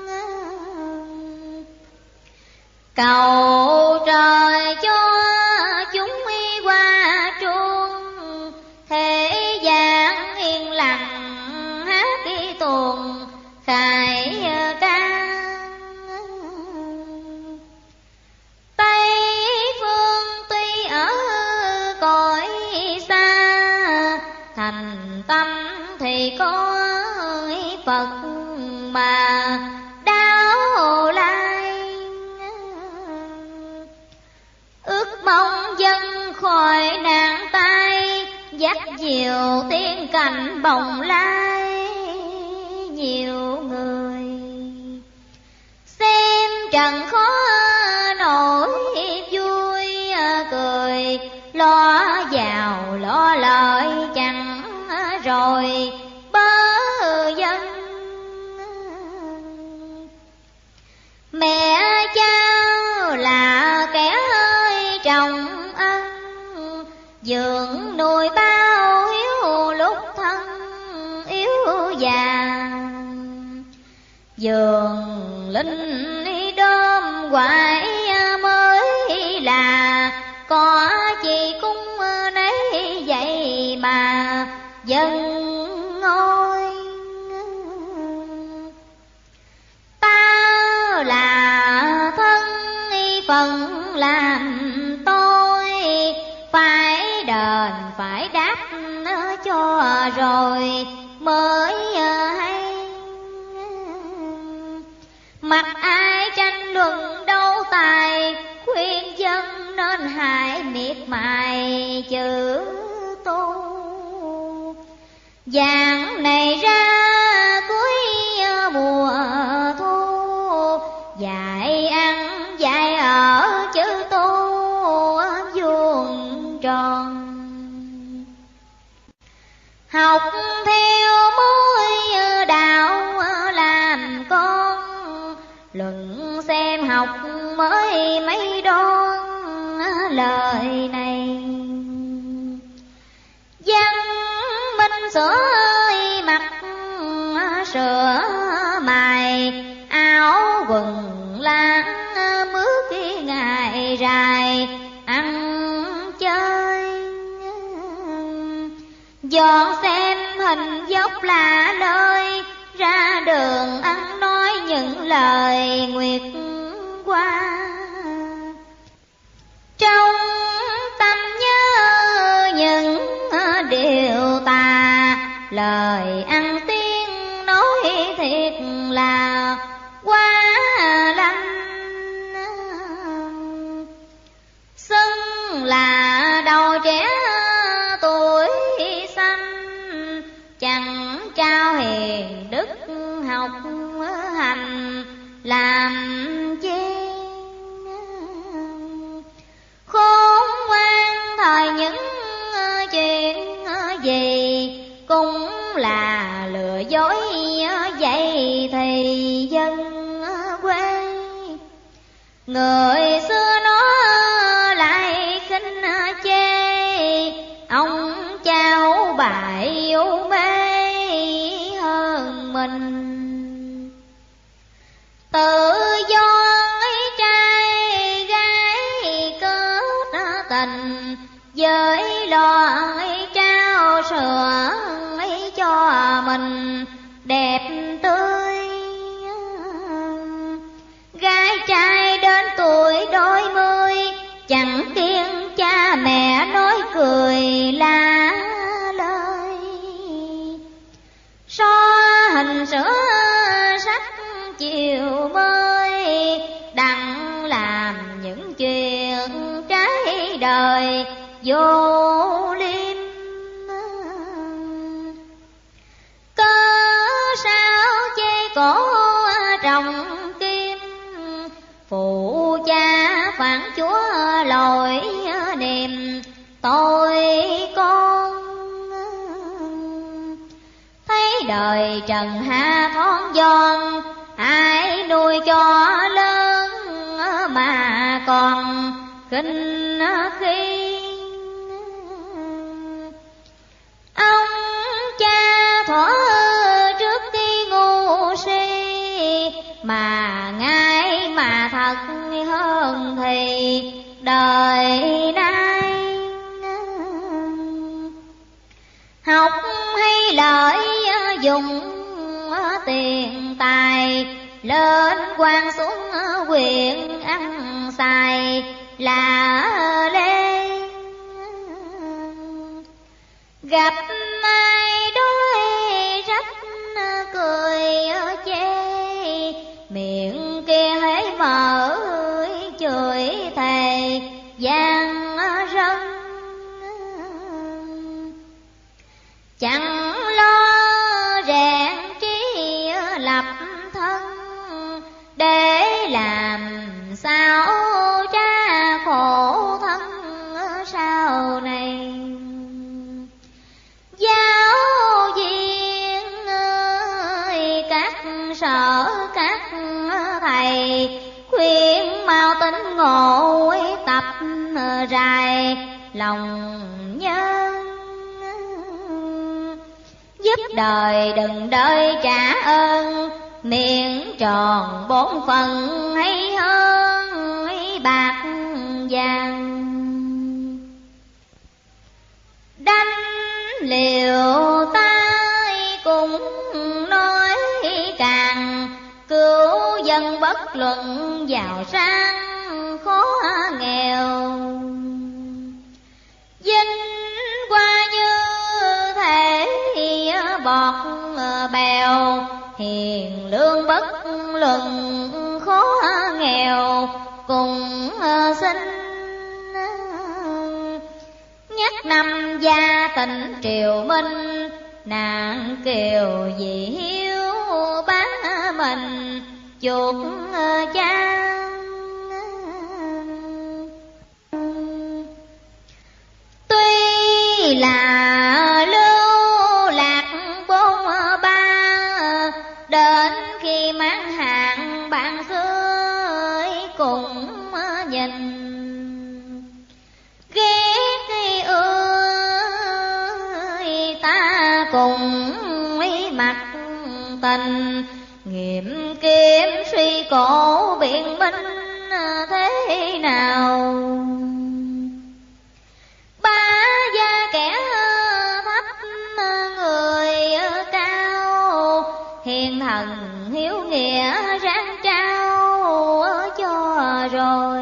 Cầu trời cho chúng qua truông, thế gian yên lặng hát đi tuồng khải ca. Tây phương tuy ở cõi xa, thành tâm thì có Phật mà đáo lai. Ước mong dân khỏi nạn tai, dắt diều tiên cảnh bồng lai. Nhiều người xem trần khó nổi vui cười, lo giàu lo lợi chẳng rồi bơ dân. Mẹ cha là kẻ ơi trọng ân, dưỡng nuôi bao hiếu lúc thân yếu già. Dường linh đơm hoài mới là, có chi cũng nấy vậy mà dân ngôi. Ta là thân phận làm tôi, phải đền phải đáp cho rồi mới hay. Mặc ai tranh luận đấu tài, khuyên dân nên hãy miệt mài chữ tu. Dạng này ra cuối mùa thu, dạy ăn dạy ở chữ tu vuông tròn. Học theo mối đạo làm con, luận xem học mới mấy đón lời này. Văn minh sửa mặt sửa mài, áo quần láng mướt ngày dài ăn chơi. Dọn xem hình dốc lạ lơi, ra đường ăn nói những lời nguyệt qua. Trong tâm nhớ những điều tà, lời ăn tiếng nói thiệt là quá lanh. Xưng là đầu trẻ tuổi xanh, chẳng trao hiền đức học hành làm chi. Khôn ngoan thời những chuyện gì, cũng là lừa dối vậy thì dân quê. Người xưa nó lại khinh chê, ông cháu bại u mê hơn mình. Tự do ấy trai gái kết tình, với lo ấy trao sữa ấy cho mình đẹp tươi. Gái trai đến tuổi đôi mươi, chẳng kiêng cha mẹ nói cười la lời. So hình sữa sắc chiều mới, đặng làm những chuyện trái đời vô liêm. Cớ sao chê cổ trọng kim, phụ cha phản chúa lỗi niềm tôi con. Thấy đời trần hạ thon giòn, ai nuôi cho lớn. kinh khi. Ông cha thuở trước khi ngu si, mà ngay mà thật hơn thì đời nay. Học hay lợi dùng tiền tài, lên quan xuống quyền ăn xài là lê. Gặp ai đôi rách cười chê, miệng kia hễ mở chửi thề gian rân. Chẳng lo rèn trí lập thân, để làm sao tra khổ thân sau này. Giáo viên ơi các sở các thầy, khuyên mau tính ngộ tập rài lòng nhân. Giúp đời đừng đợi trả ơn, miệng tròn bốn phần hay hơn bạc vàng. Đánh liều tay cũng nói càng, cứu dân bất luận giàu sang khó nghèo. Vinh qua như thể bọt bèo, hiền lương bất luận khó nghèo cùng sinh. Nhắc năm gia tỉnh triều minh, nàng kiều vì hiếu bán mình chuột cha. Tuy là lưu lạc bốn ba, đến khi mãn hạn bạn xưa cùng nhìn. Ghét khi ơi ta cùng mặt tình, nghiệm kiếm suy cổ biện minh thế nào. Ba gia kẻ thấp người cao, hiền thần hiếu nghĩa ráng trao cho rồi.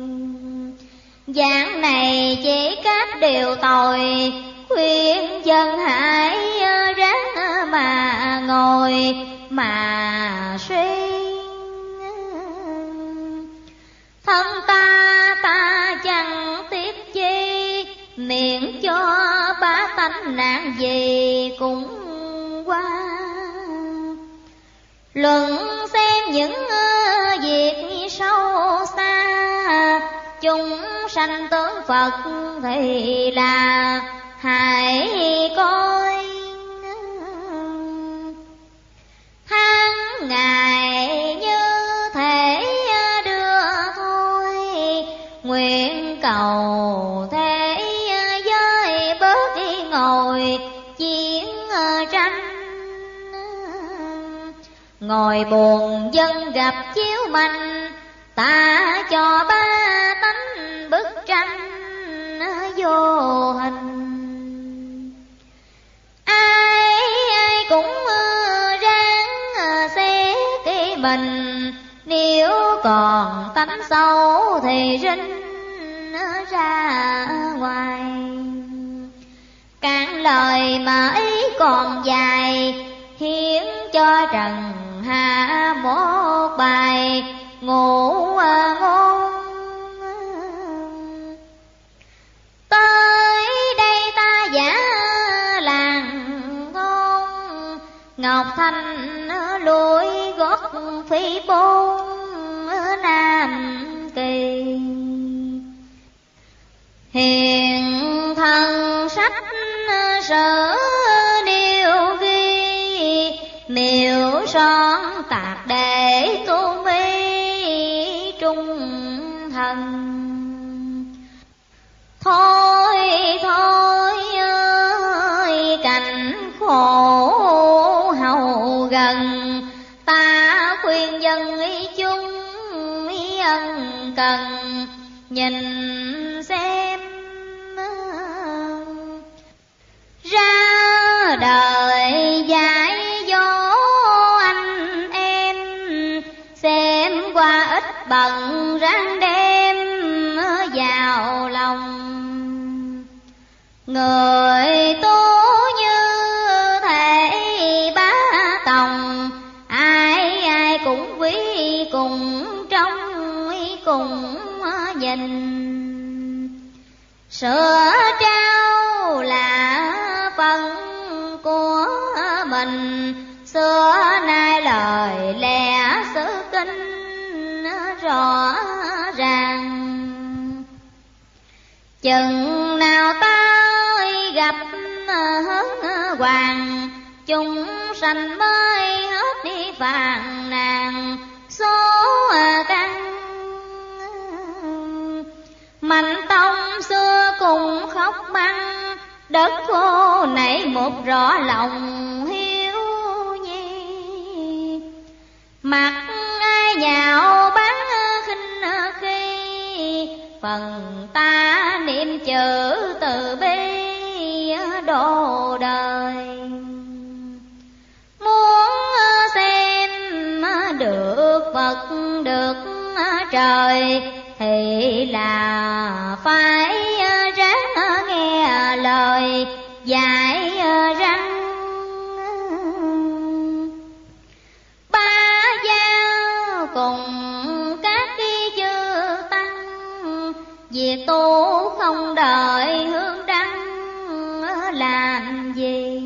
Dạng này chỉ các điều tội, khuyên dân hãy ráng mà ngồi mà suy. Thân ta ta chẳng tiếc chi, miệng cho bá tánh nạn gì cũng qua. Luận xem những việc sâu xa, chúng sanh tướng Phật thì là hãy coi. Tháng ngày như thể đưa thôi, nguyện cầu thế giới bớt đi ngồi chiến tranh. Ngồi buồn dân gặp chiếu manh, ta cho ba tánh bức tranh vô hình. Ai ai cũng ráng xé cái mình, nếu còn tánh xấu thì rinh ra ngoài. Cạn lời mà ý còn dài, hiến cho trần hạ một bài ngủ ngôn. Tới đây ta giả làng thôn, Ngọc Thanh lùi gót phi bôn Nam Kỳ. Hiền thần sách sở điều ghi, miêu son tạc để tu mi trung thần. Thôi thôi ơi cảnh khổ hầu gần, ta khuyên dân ý chung ý ân cần, nhìn xem ra đời dạy dỗ anh em, xem qua ít bận ráng đem vào lòng. Người tu như thể bá tòng, ai ai cũng quý cùng trong cùng nhìn. Sửa trao là phần của mình, xưa nay lời lẽ sự kinh rõ ràng. Chừng nào ta gặp hớn hoàng, chúng sanh mới hết đi phàn nàn số căn. Mạnh tông xưa cùng khóc mắng, đất khô nảy một rõ lòng hiếu nhi. Mặt ai nhạo bắn khinh khi, phần ta niệm chữ từ bi độ đời. Muốn xem được Phật được trời, thì là phải ráng nghe lời dạy răng. Ba giao cùng các cái chư tăng, việc tu không đợi hương đăng làm gì.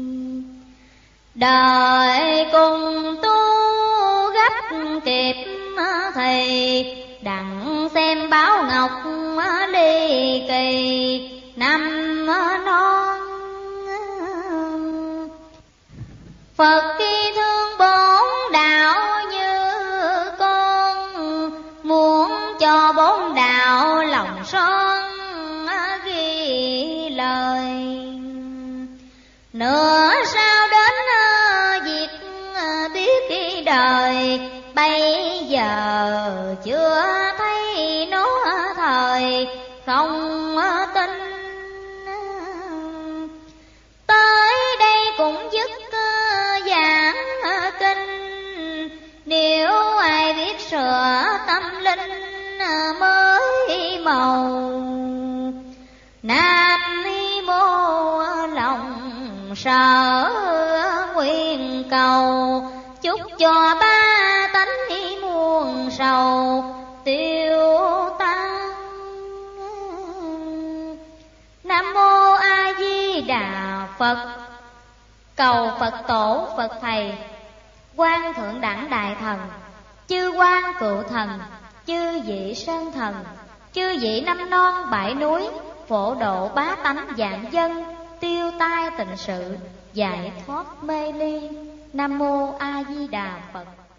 Đời cùng tu gấp kịp thì, đặng xem báo ngọc ly kỳ năm non. Phật khi thương bốn đạo như con, muốn cho bốn đạo lòng son ghi lời. Nữa sao đến việc biết cái đời, bây giờ chưa thấy nó thời không tin. Tới đây cũng dứt giảng kinh, nếu ai biết sửa tâm linh mới màu. Nam mô lòng sở nguyện cầu, chúc cho ba tánh muôn sầu tiêu tan. Nam mô A Di Đà Phật. Cầu Phật tổ Phật thầy, Quan thượng đẳng đại thần, chư quan cựu thần, chư vị sơn thần, chư vị năm non bãi núi, phổ độ bá tánh vạn dân, tiêu tai tịnh sự, giải thoát mê ly. Nam mô A Di Đà Phật.